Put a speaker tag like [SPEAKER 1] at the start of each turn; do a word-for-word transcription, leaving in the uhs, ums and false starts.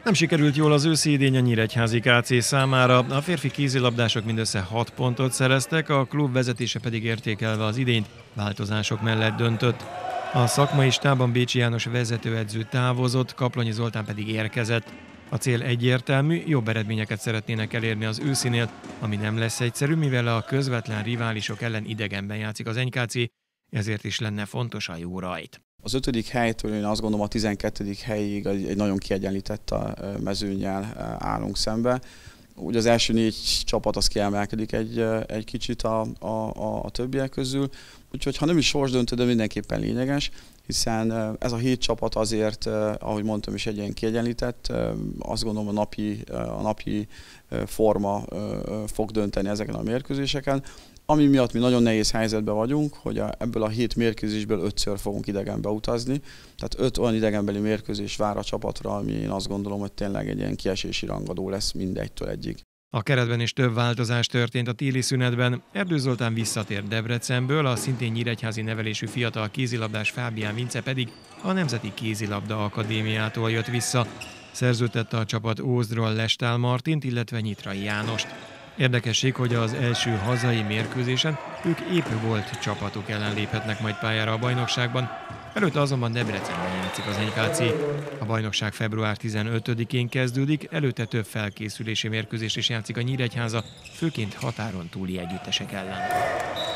[SPEAKER 1] Nem sikerült jól az őszi idény a Nyíregyházi ká cé számára, a férfi kézilabdások mindössze hat pontot szereztek, a klub vezetése pedig értékelve az idényt változások mellett döntött. A szakmai stábban Bécsi János vezetőedző távozott, Kaplonyi Zoltán pedig érkezett. A cél egyértelmű, jobb eredményeket szeretnének elérni az őszinél, ami nem lesz egyszerű, mivel a közvetlen riválisok ellen idegenben játszik az en ká cé, ezért is lenne fontos a jó rajt.
[SPEAKER 2] Az ötödik helytől én azt gondolom a tizenkettedik helyig egy nagyon kiegyenlített mezőnnyel állunk szembe. Ugye az első négy csapat az kiemelkedik egy, egy kicsit a, a, a többiek közül, úgyhogy ha nem is sorsdöntő, de mindenképpen lényeges, hiszen ez a hét csapat azért, ahogy mondtam is, egy ilyen kiegyenlített, azt gondolom a napi, a napi forma fog dönteni ezeken a mérkőzéseken. Ami miatt mi nagyon nehéz helyzetben vagyunk, hogy a, ebből a hét mérkőzésből ötször fogunk idegenbe utazni. Tehát öt olyan idegenbeli mérkőzés vár a csapatra, ami én azt gondolom, hogy tényleg egy ilyen kiesési rangadó lesz mindegytől egyig.
[SPEAKER 1] A keretben is több változás történt a téli szünetben. Erdő Zoltán visszatért Debrecenből, a szintén nyíregyházi nevelésű fiatal kézilabdás Fábián Vince pedig a Nemzeti Kézilabda Akadémiától jött vissza. Szerződtette a csapat Ózdról Lestál Martint, illetve Nyitrai Jánost. Érdekesség, hogy az első hazai mérkőzésen ők épp volt csapatok ellen léphetnek majd pályára a bajnokságban, előtte azonban Debrecenben játszik az en ká cé. A bajnokság február tizenötödikén kezdődik, előtte több felkészülési mérkőzés is játszik a Nyíregyháza, főként határon túli együttesek ellen.